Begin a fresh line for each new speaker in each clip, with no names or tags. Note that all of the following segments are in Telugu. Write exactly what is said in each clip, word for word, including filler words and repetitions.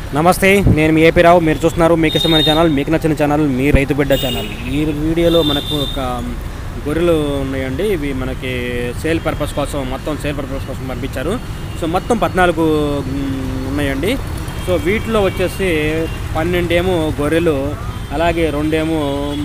నమస్తే, నేను మీ ఏపీ రావు. మీరు చూస్తున్నారు మీకు ఇష్టమైన ఛానల్, మీకు నచ్చిన ఛానల్ మీ రైతు బిడ్డ ఛానల్. ఈ వీడియోలో మనకు ఒక గొర్రెలు ఉన్నాయండి. ఇవి మనకి సేల్ పర్పస్ కోసం, మొత్తం సేల్ పర్పస్ కోసం పంపించారు. సో మొత్తం పద్నాలుగు ఉన్నాయండి. సో వీటిలో వచ్చేసి పన్నెండేమో గొర్రెలు, అలాగే రెండేమో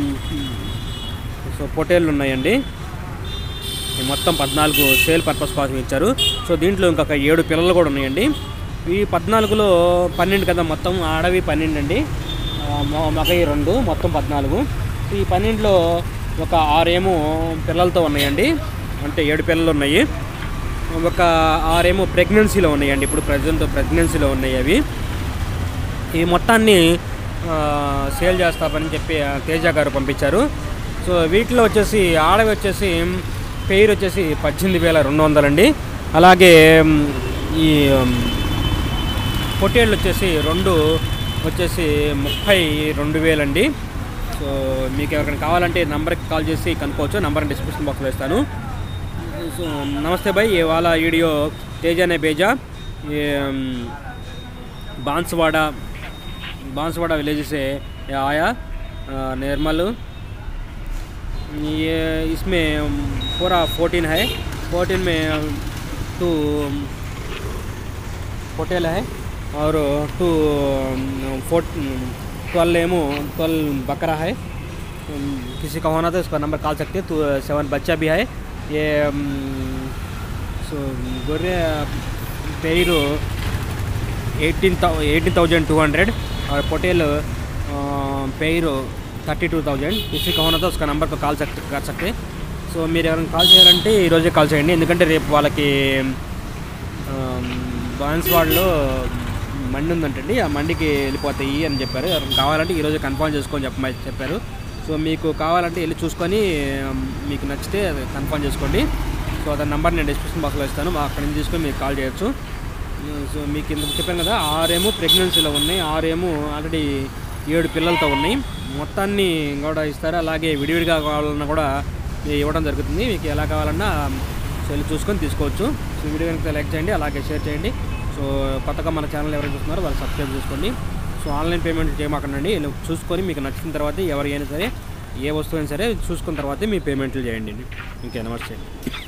సో పొటేళ్ళు ఉన్నాయండి. మొత్తం పద్నాలుగు సేల్ పర్పస్ కోసం ఇచ్చారు. సో దీంట్లో ఇంకొక ఏడు పిల్లలు కూడా ఉన్నాయండి. ఈ పద్నాలుగులో పన్నెండు కదా, మొత్తం ఆడవి పన్నెండు అండి, మగవి రెండు, మొత్తం పద్నాలుగు. ఈ పన్నెండులో ఒక ఆరేమో పిల్లలతో ఉన్నాయండి, అంటే ఏడు పిల్లలు ఉన్నాయి. ఒక ఆరేమో ప్రెగ్నెన్సీలో ఉన్నాయండి, ఇప్పుడు ప్రజెంట్ ప్రెగ్నెన్సీలో ఉన్నాయి అవి. ఈ మొత్తాన్ని సేల్ చేస్తామని చెప్పి తేజ గారు పంపించారు. సో వీటిలో వచ్చేసి ఆడవి వచ్చేసి పేరు వచ్చేసి పద్దెనిమిది వేల రెండు వందలండి. అలాగే ఈ పొట్టేళ్ళు వచ్చేసి రెండు వచ్చేసి ముప్పై రెండు వేలండి. సో మీకు ఎవరికైనా కావాలంటే నంబర్కి కాల్ చేసి కనుక్కోవచ్చు. నంబర్ డిస్క్రిప్షన్ బాక్స్లో ఇస్తాను. సో నమస్తే भाई, ये वाला वीडियो तेजा ने भेजा. ये बांसवाड़ा बांसवाड़ा विलेज से आया निर्मल. ये इसमें पूरा फोर्टीन है. फोर्टीन में टू होटल है और टू फोर ट्वेल्व एमो ट्वेल्व बकरा है. किसी का होना तो इसका नंबर कॉल सकते हैं. तो सेवन बच्चा भी है. ये सो गोरे पेरू eighteen eighteen thousand two hundred और पोटेल पेरू थर्टी टू थाउजेंड. किसी का होना तो उसका नंबर को कॉल सकते कर सकते. సో మీరు ఎవరైనా కాల్ చేయాలంటే ఈరోజే కాల్ చేయండి, ఎందుకంటే రేపు వాళ్ళకి బాన్స్వాడలో మండి ఉందంటండి, ఆ మండికి వెళ్ళిపోతాయి అని చెప్పారు. ఎవరైనా కావాలంటే ఈరోజు కన్ఫర్మ్ చేసుకొని చెప్పమని చెప్పారు. సో మీకు కావాలంటే వెళ్ళి చూసుకొని మీకు నచ్చితే కన్ఫర్మ్ చేసుకోండి. సో అతని నెంబర్ నేను డిస్క్రిప్షన్ బాక్స్లో ఇస్తాను, అక్కడ నుంచి తీసుకొని మీకు కాల్ చేయొచ్చు. సో మీకు ఇంత చెప్పాను కదా, ఆరేమో ప్రెగ్నెన్సీలో ఉన్నాయి, ఆరేమో ఆల్రెడీ ఏడు పిల్లలతో ఉన్నాయి. మొత్తాన్ని కూడా ఇస్తారు. అలాగే విడివిడిగా కావాలన్నా కూడా ఇవ్వడం జరుగుతుంది. మీకు ఎలా కావాలన్నా వెళ్ళి చూసుకొని తీసుకోవచ్చు. సో వీడియో కనుక లైక్ చేయండి, అలాగే షేర్ చేయండి. సో కొత్తగా మన ఛానల్ ఎవరైనా చూస్తున్నారో వాళ్ళు సబ్స్క్రైబ్ చేసుకోండి. సో ఆన్లైన్ పేమెంట్ చేయమాకండి, చూసుకొని మీకు నచ్చిన తర్వాత ఎవరైనా సరే ఏ వస్తువు అయినా సరే చూసుకున్న తర్వాత మీ పేమెంట్లు చేయండి. ఇంకే నమస్తే.